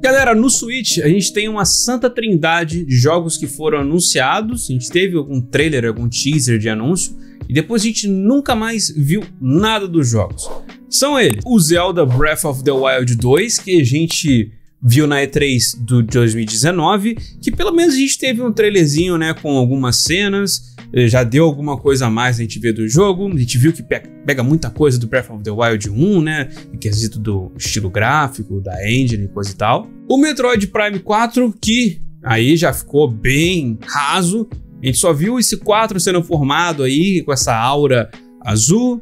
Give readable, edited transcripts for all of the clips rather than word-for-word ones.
Galera, no Switch a gente tem uma santa trindade de jogos que foram anunciados. A gente teve algum trailer, algum teaser de anúncio, e depois a gente nunca mais viu nada dos jogos. São eles: o Zelda Breath of the Wild 2, que a gente viu na E3 do 2019, que pelo menos a gente teve um trailerzinho, né, com algumas cenas, já deu alguma coisa a mais a gente ver do jogo. A gente viu que pega muita coisa do Breath of the Wild 1, né, em quesito do estilo gráfico, da engine e coisa e tal. O Metroid Prime 4, que aí já ficou bem raso, a gente só viu esse 4 sendo formado aí, com essa aura azul,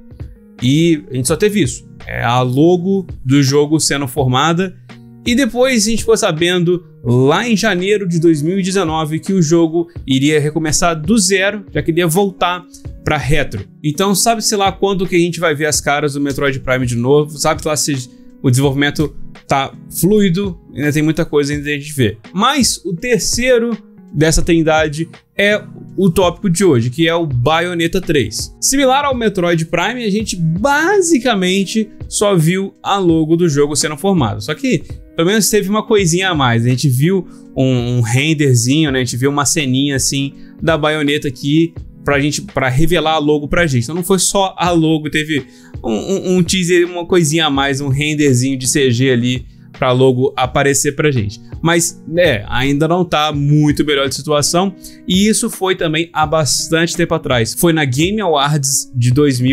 e a gente só teve isso, a logo do jogo sendo formada. E depois a gente ficou sabendo, lá em janeiro de 2019, que o jogo iria recomeçar do zero, já que ele ia voltar para retro. Então sabe-se lá quando que a gente vai ver as caras do Metroid Prime de novo, sabe lá se o desenvolvimento tá fluido, ainda tem muita coisa ainda a gente ver. Mas o terceiro dessa trindade é o tópico de hoje, que é o Bayonetta 3. Similar ao Metroid Prime, a gente basicamente só viu a logo do jogo sendo formada, só que pelo menos teve uma coisinha a mais. A gente viu um renderzinho, né? A gente viu uma ceninha assim da Bayonetta aqui pra revelar a logo pra gente. Então não foi só a logo, teve um teaser, uma coisinha a mais, um renderzinho de CG ali pra logo aparecer pra gente. Mas, ainda não tá muito melhor de situação, e isso foi também há bastante tempo atrás. Foi na Game Awards de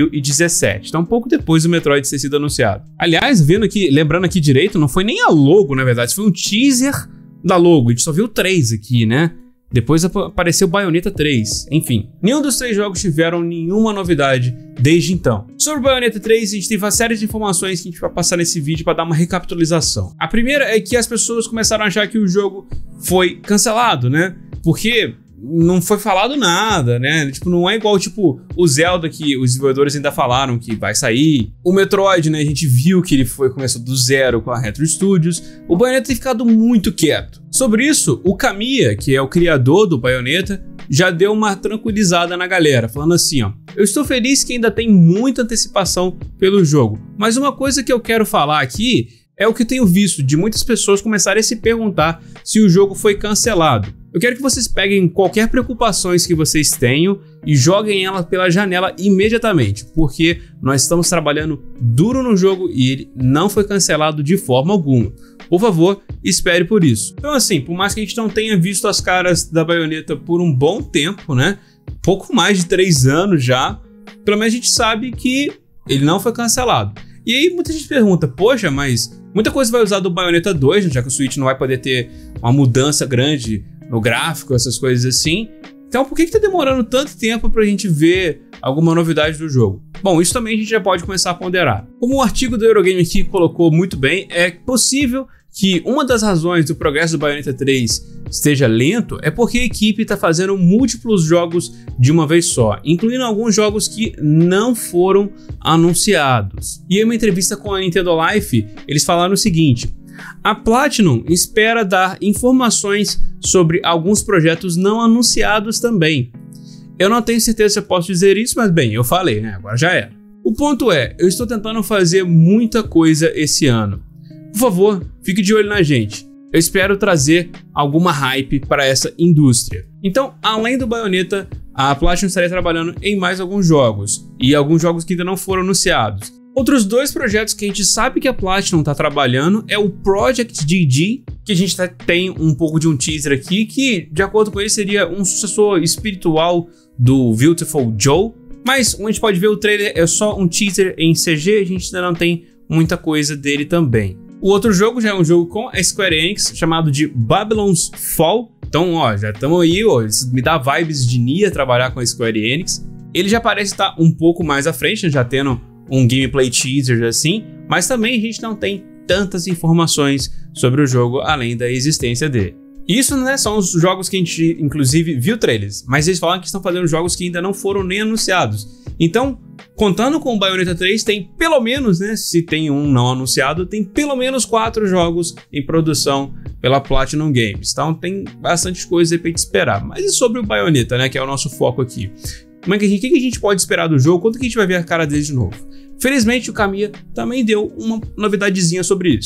2017, então um pouco depois do Metroid ter sido anunciado. Aliás, lembrando aqui direito, não foi nem a logo, na verdade, foi um teaser da logo. A gente só viu 3 aqui, né? Depois apareceu Bayonetta 3, enfim. Nenhum dos 3 jogos tiveram nenhuma novidade desde então. Sobre Bayonetta 3, a gente teve uma série de informações que a gente vai passar nesse vídeo para dar uma recapitulação. A primeira é que as pessoas começaram a achar que o jogo foi cancelado, né? Porque não foi falado nada, né? Tipo, não é igual, tipo, o Zelda, que os desenvolvedores ainda falaram que vai sair. O Metroid, né? A gente viu que ele começou do zero com a Retro Studios. O Bayonetta tem ficado muito quieto. Sobre isso, o Kamiya, que é o criador do Bayonetta, já deu uma tranquilizada na galera, falando assim, ó: eu estou feliz que ainda tem muita antecipação pelo jogo, mas uma coisa que eu quero falar aqui é o que eu tenho visto de muitas pessoas começarem a se perguntar se o jogo foi cancelado. Eu quero que vocês peguem qualquer preocupações que vocês tenham e joguem ela pela janela imediatamente, porque nós estamos trabalhando duro no jogo e ele não foi cancelado de forma alguma. Por favor, espere por isso. Então assim, por mais que a gente não tenha visto as caras da Bayonetta por um bom tempo, né? Pouco mais de 3 anos já, pelo menos a gente sabe que ele não foi cancelado. E aí muita gente pergunta, poxa, mas muita coisa vai usar do Bayonetta 2, já que o Switch não vai poder ter uma mudança grande no gráfico, essas coisas assim. Então por que tá demorando tanto tempo pra gente ver alguma novidade do jogo? Bom, isso também a gente já pode começar a ponderar. Como o artigo do Eurogamer aqui colocou muito bem, é possível que uma das razões do progresso do Bayonetta 3 esteja lento é porque a equipe está fazendo múltiplos jogos de uma vez só, incluindo alguns jogos que não foram anunciados. E em uma entrevista com a Nintendo Life, eles falaram o seguinte: a Platinum espera dar informações sobre alguns projetos não anunciados também. Eu não tenho certeza se eu posso dizer isso, mas bem, eu falei, né? Agora já era. O ponto é, eu estou tentando fazer muita coisa esse ano. Por favor, fique de olho na gente. Eu espero trazer alguma hype para essa indústria. Então, além do Bayonetta, a Platinum estaria trabalhando em mais alguns jogos, e alguns jogos que ainda não foram anunciados. Outros 2 projetos que a gente sabe que a Platinum está trabalhando é o Project GG, que a gente tem um pouco de um teaser aqui, que de acordo com ele seria um sucessor espiritual do Beautiful Joe, mas como a gente pode ver, o trailer é só um teaser em CG, a gente ainda não tem muita coisa dele também. O outro jogo já é um jogo com a Square Enix, chamado de Babylon's Fall. Então, ó, já estamos aí, ó, isso me dá vibes de Nier trabalhar com a Square Enix. Ele já parece estar um pouco mais à frente, já tendo um gameplay teaser assim, mas também a gente não tem tantas informações sobre o jogo além da existência dele. Isso, né, são os jogos que a gente, inclusive, viu trailers, mas eles falam que estão fazendo jogos que ainda não foram nem anunciados. Então, contando com o Bayonetta 3, tem pelo menos, né, se tem um não anunciado, tem pelo menos 4 jogos em produção pela Platinum Games. Então tem bastante coisa aí pra gente esperar. Mas e sobre o Bayonetta, né, que é o nosso foco aqui? O que a gente pode esperar do jogo? Quando que a gente vai ver a cara dele de novo? Felizmente o Kamiya também deu uma novidadezinha sobre isso.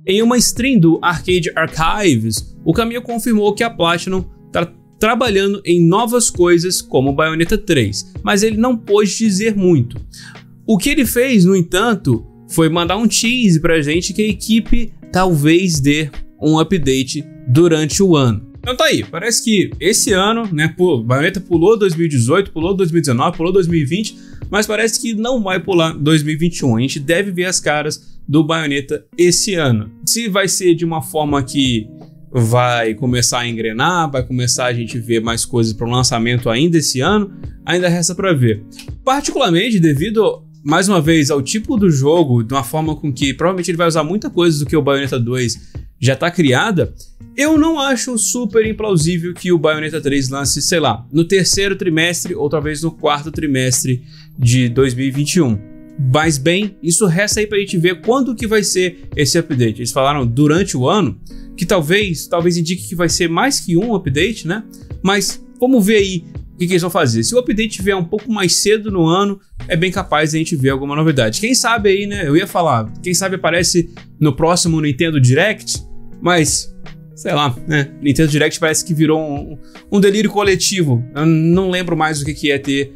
Em uma stream do Arcade Archives, o Kamiya confirmou que a Platinum está trabalhando em novas coisas como Bayonetta 3, mas ele não pôde dizer muito. O que ele fez, no entanto, foi mandar um tease pra gente que a equipe talvez dê um update durante o ano. Então tá aí, parece que esse ano, né, Bayonetta pulou 2018, pulou 2019, pulou 2020, mas parece que não vai pular 2021. A gente deve ver as caras do Bayonetta esse ano. Se vai ser de uma forma que vai começar a engrenar, vai começar a gente ver mais coisas para o lançamento ainda esse ano, ainda resta para ver. Particularmente devido, mais uma vez, ao tipo do jogo, de uma forma com que provavelmente ele vai usar muita coisa do que o Bayonetta 2 já está criada, eu não acho super implausível que o Bayonetta 3 lance, sei lá, no terceiro trimestre ou talvez no quarto trimestre de 2021. Mas bem, isso resta aí pra gente ver quando que vai ser esse update. Eles falaram durante o ano, que talvez indique que vai ser mais que um update, né? Mas vamos ver aí o que eles vão fazer. Se o update vier um pouco mais cedo no ano, é bem capaz de a gente ver alguma novidade. Quem sabe aí, né? Eu ia falar, quem sabe aparece no próximo Nintendo Direct, mas sei lá, né? Nintendo Direct parece que virou um delírio coletivo. Eu não lembro mais o que é ter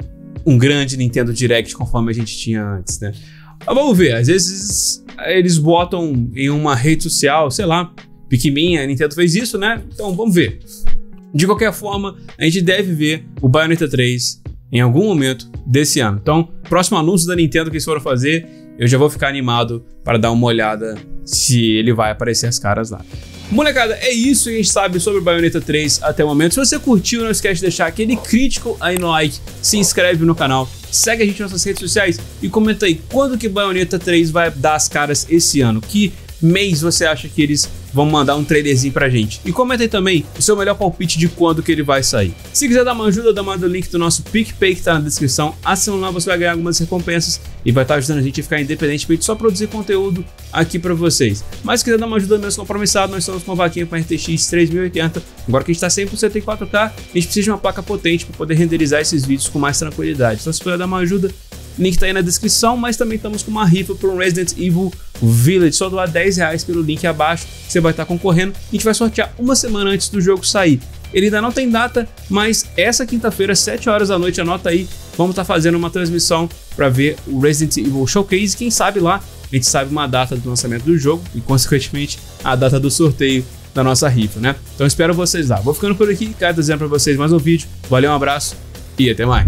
um grande Nintendo Direct conforme a gente tinha antes, né? Mas vamos ver, às vezes eles botam em uma rede social, sei lá, Pikmin, a Nintendo fez isso, né? Então vamos ver. De qualquer forma, a gente deve ver o Bayonetta 3 em algum momento desse ano. Então, próximo anúncio da Nintendo que eles foram fazer, eu já vou ficar animado para dar uma olhada se ele vai aparecer as caras lá. Molecada, é isso que a gente sabe sobre Bayonetta 3 até o momento. Se você curtiu, não esquece de deixar aquele crítico aí no like, se inscreve no canal, segue a gente nas nossas redes sociais e comenta aí quando que Bayonetta 3 vai dar as caras esse ano. Que mês você acha que eles vão mandar um trailerzinho pra gente? E comenta aí também o seu melhor palpite de quando que ele vai sair. Se quiser dar uma ajuda, dá uma do link do nosso PicPay que tá na descrição. Assina lá, você vai ganhar algumas recompensas e vai estar ajudando a gente a ficar independente pra gente só produzir conteúdo aqui pra vocês. Mas se quiser dar uma ajuda mesmo compromissado, nós estamos com uma vaquinha pra RTX 3080. Agora que a gente tá 100% em 4K, a gente precisa de uma placa potente para poder renderizar esses vídeos com mais tranquilidade. Então se puder dar uma ajuda, link tá aí na descrição, mas também estamos com uma rifa para um Resident Evil Village. Só doar R$10 pelo link abaixo, você vai estar concorrendo. A gente vai sortear uma semana antes do jogo sair. Ele ainda não tem data, mas essa quinta-feira, 7 horas da noite, anota aí, vamos estar fazendo uma transmissão para ver o Resident Evil Showcase. Quem sabe lá, a gente sabe uma data do lançamento do jogo e, consequentemente, a data do sorteio da nossa rifa, né? Então espero vocês lá. Vou ficando por aqui, quero trazer para vocês mais um vídeo. Valeu, um abraço e até mais.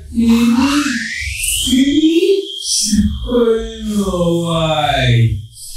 Oi, meu pai.